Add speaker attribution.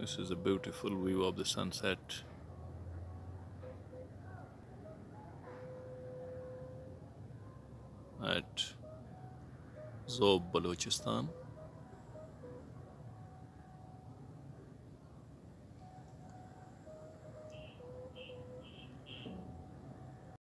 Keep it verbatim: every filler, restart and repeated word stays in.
Speaker 1: This is a beautiful view of the sunset at Zhob, Balochistan.